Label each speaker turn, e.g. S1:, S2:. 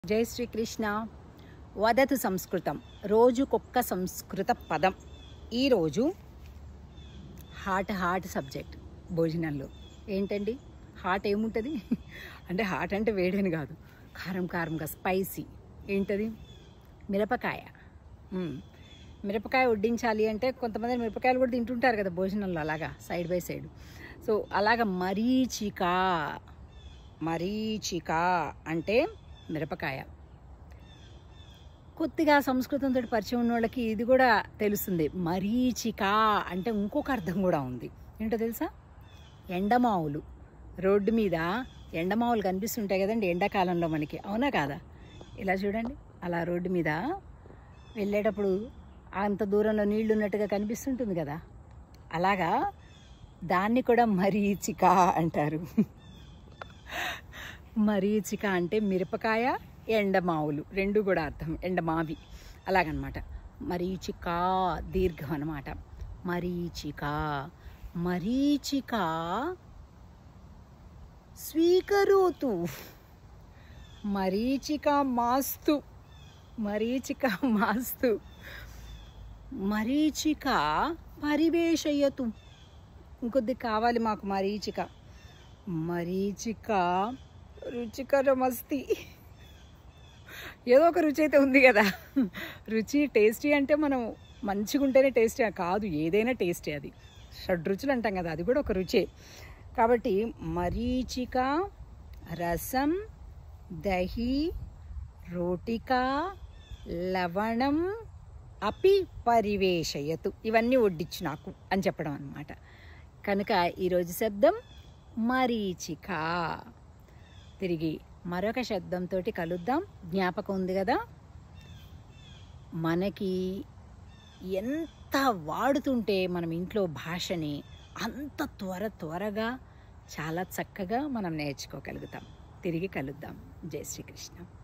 S1: జై శ్రీకృష్ణ. వదతు సంస్కృతం, రోజుకొక్క సంస్కృత పదం. ఈరోజు హాట్ సబ్జెక్ట్ భోజనంలో. ఏంటండి హాట్ ఏముంటుంది అంటే హాట్ అంటే వేడని కాదు, కారంగా స్పైసీ. ఏంటది? మిరపకాయ. మిరపకాయ వడ్డించాలి అంటే కొంతమంది మిరపకాయలు కూడా తింటుంటారు కదా భోజనంలో, అలాగా సైడ్ బై సైడ్. సో అలాగా మరీచిక అంటే మిరపకాయ. కొద్దిగా సంస్కృతంతో పరిచయం ఉన్న వాళ్ళకి ఇది కూడా తెలుస్తుంది. మరీచిక అంటే ఇంకొక అర్థం కూడా ఉంది. ఏంటో తెలుసా? ఎండమావులు. రోడ్డు మీద ఎండమావులు కనిపిస్తుంటాయి కదండి ఎండాకాలంలో మనకి, అవునా కాదా? ఇలా చూడండి, అలా రోడ్డు మీద వెళ్ళేటప్పుడు అంత దూరంలో నీళ్లు ఉన్నట్టుగా కనిపిస్తుంటుంది కదా, అలాగా దాన్ని కూడా మరీచిక అంటారు. మరీచిక అంటే మిరపకాయ, ఎండమావులు రెండు కూడా అర్థం, ఎండమావి అలాగనమాట. మరీచిక దీర్ఘం అన్నమాట. మరీచిక స్వీకరోతు. మరీచిక మాస్తు. మరీచిక పరివేషయతు. ఇంకొద్ది కావాలి మాకు మరీచిక రుచికరమస్తి. ఏదో ఒక రుచి అయితే ఉంది కదా. రుచి టేస్టీ అంటే మనం మంచిగా ఉంటేనే టేస్టీ కాదు, ఏదైనా టేస్టీ. అది షడ్రుచులు అంటాం కదా, అది కూడా ఒక రుచే. కాబట్టి మరీచిక, రసం, దహి, రోటిక, లవణం అపి పరివేషయతు. ఇవన్నీ వడ్డించు నాకు అని చెప్పడం అన్నమాట. కనుక ఈరోజు శబ్దం మరీచిక. తిరిగి మరొక శబ్దంతో కలుద్దాం. జ్ఞాపకం ఉంది కదా, మనకి ఎంత వాడుతుంటే మనం ఇంట్లో భాషని అంత త్వరగా చాలా చక్కగా మనం నేర్చుకోగలుగుతాం. తిరిగి కలుద్దాం. జై శ్రీకృష్ణ.